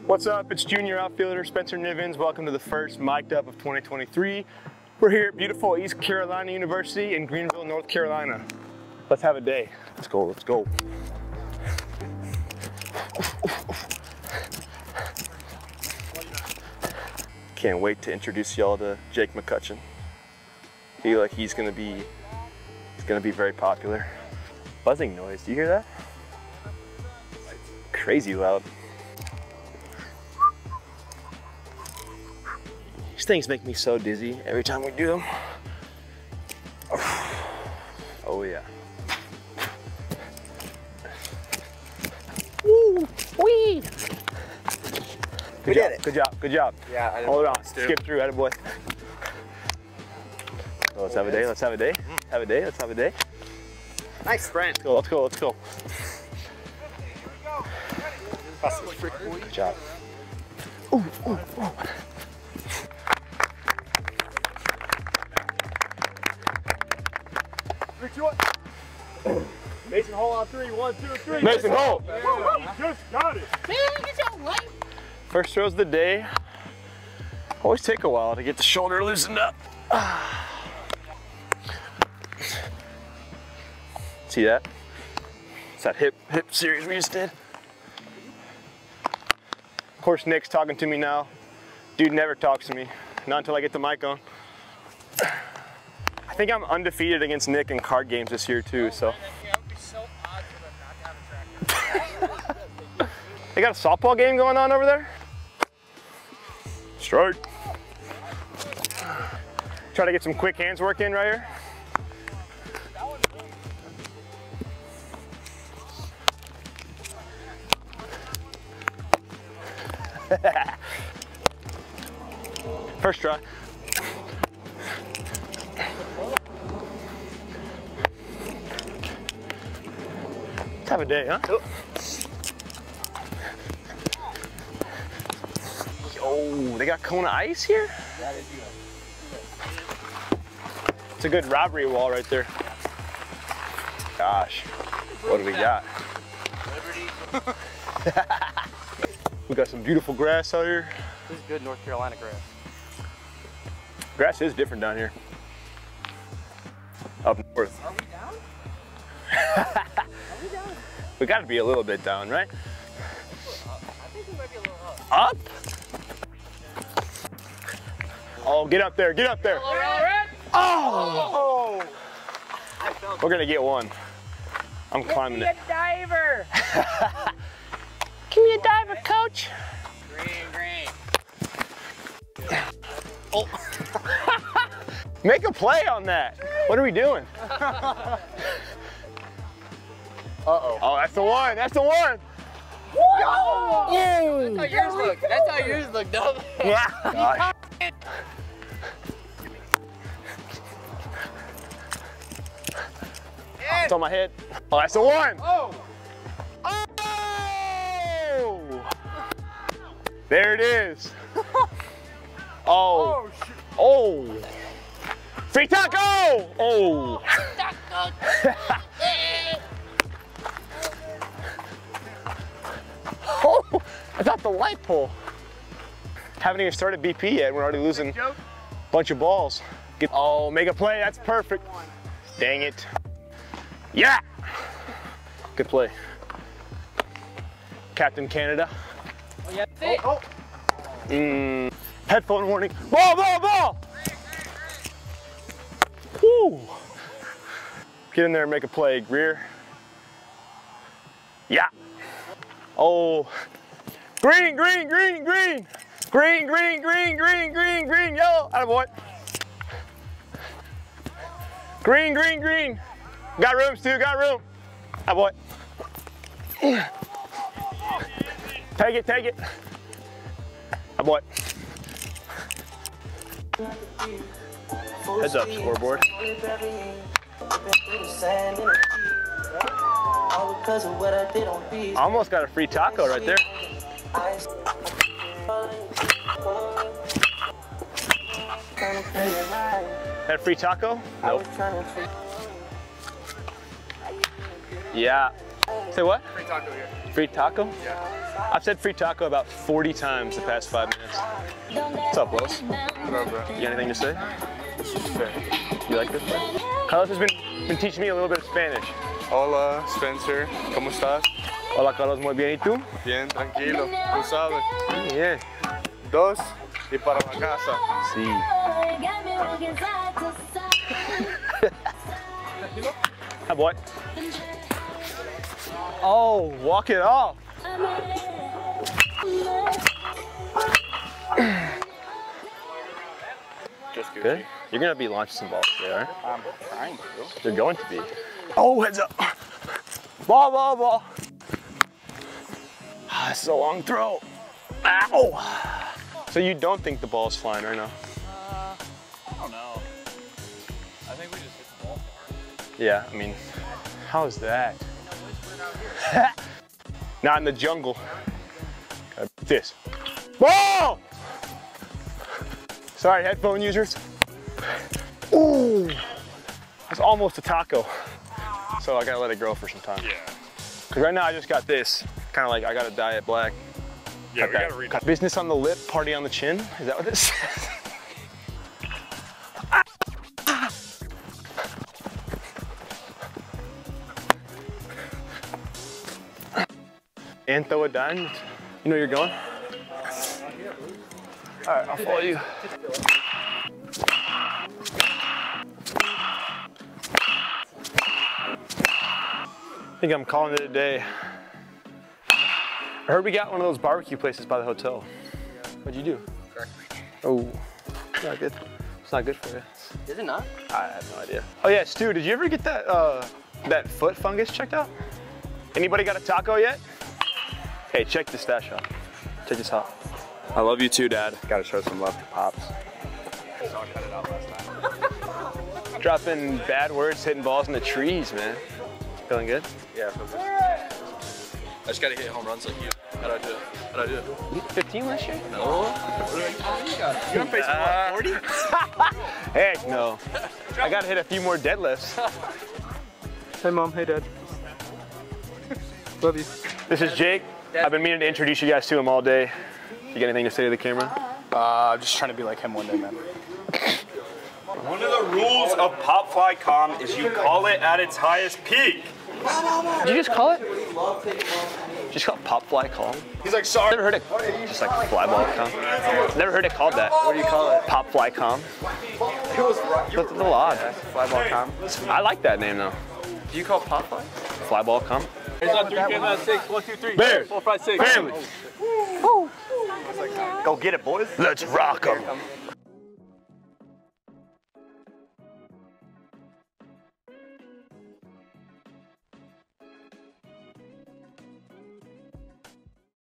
What's up? It's junior outfielder Spencer Nivens. Welcome to the first Mic'd Up of 2023. We're here at beautiful East Carolina University in Greenville, North Carolina. Let's have a day. Let's go, let's go. Can't wait to introduce y'all to Jake McCutcheon. I feel like he's gonna be very popular. Buzzing noise, do you hear that? Crazy loud. These things make me so dizzy every time we do them. Oh yeah. Woo! Wee! Good job, good job, good job. Yeah, I didn't hold on, skip through, attaboy. So let's have a day, let's have a day. Have a day, let's have a day. Nice sprint. Let's go, let's go, let's go. Good job. Ooh, ooh, ooh. Mason Hole on three. 1, 2, 3. Mason Hole. Yeah. Just got it. First throws of the day. Always take a while to get the shoulder loosened up. See that? It's that hip series we just did. Of course, Nick's talking to me now. Dude never talks to me, not until I get the mic on. I think I'm undefeated against Nick in card games this year too, so. They got a softball game going on over there? Strike. Try to get some quick hands work in right here. First try. Let's have a day, huh? Yo, they got Kona ice here? It's a good robbery wall right there. Gosh, what do we got? We got some beautiful grass out here. This is good North Carolina grass. Grass is different down here. Up north. Are we down? Are we down? We gotta be a little bit down, right? I think we might be a little up. Up? Oh, get up there, get up there. Oh! We're gonna get one. I'm climbing it. Give me a diver! Give me a diver, coach. Green. Oh. Make a play on that. What are we doing? Uh-oh. Oh, that's the one, that's the one. Oh! That's how yours look. That's how yours look, dumb. Yeah. Gosh. It's on my head. Oh, that's the one. Oh! Oh! There it is. Oh. Oh. Free taco! Oh. Oh, I got the light pole. Haven't even started BP yet. We're already losing a bunch of balls. Oh, make a play. That's perfect. Dang it. Yeah. Good play. Captain Canada. Oh, yeah. Headphone warning. Ball, ball, ball. Woo. Get in there and make a play, Greer. Yeah. Oh. Green, green, green, green. Green, green, green, green, green, green, yellow. Attaboy. Green, green, green. Got room, Stu, got room. Attaboy. Take it, take it. Attaboy. Heads up, scoreboard. Almost got a free taco right there. That free taco? Nope. Yeah. Say what? free taco here. Free taco? Yeah. I've said free taco about 40 times the past 5 minutes. What's up, Los? What up, bro? You got anything to say? This is fair. You like this? Carlos has been teaching me a little bit of Spanish. Hola, Spencer. ¿Cómo estás? Hola, Carlos. Muy bien. ¿Y tú? Bien, tranquilo. Tú sabes. Bien. 2 y para la casa. Sí. Hi, boy. Oh, walk it off. Just Good. You're gonna be launching some balls today, right? I'm trying to. You're going to be. Oh, heads up. Ball, ball, ball. Ah, this is a long throw. Ow. So you don't think the ball's flying right now? I don't know. I think we just hit the ball. Yeah, I mean, how is that? Not in the jungle. This. Ball! Sorry, headphone users. Ooh, that's almost a taco. So I gotta let it grow for some time. Yeah. Cause right now I just got this, kind of like I got a diet black. Yeah, we gotta read it. Business on the lip, party on the chin. Is that what this says? And throw a dime. You know where you're going? All right, I'll follow you. I think I'm calling it a day. I heard we got one of those barbecue places by the hotel. What'd you do? Oh, it's not good. It's not good for you. Is it not? I have no idea. Oh yeah, Stu, did you ever get that that foot fungus checked out? Anybody got a taco yet? Hey, check this stash out. Check this out. I love you too, Dad. Gotta show some love to Pops. So I cut it out last time. Dropping bad words, hitting balls in the trees, man. Feeling good? Yeah, I feel good. I just gotta hit home runs like you. How'd I do it? How'd I do it? You hit 15 last year? No. You on pace for 40? Heck no. I gotta hit a few more deadlifts. Hey, Mom. Hey, Dad. Love you. This is Jake. I've been meaning to introduce you guys to him all day. You got anything to say to the camera? I'm just trying to be like him one day, man. One of the rules of pop fly calm is you call it at its highest peak. Did you just call it? Just call it pop fly calm? He's like, sorry. Never heard it just like fly ball calm. Never heard it called that. What do you call it? Pop fly calm. It was right. That's a little odd. Fly ball calm. I like that name though. Do you call pop fly? Fly ball calm. It's not 3, 6, 1, 2, 3. Bears. 4, 5, 6. Family. Go get it, boys. Let's rock 'em.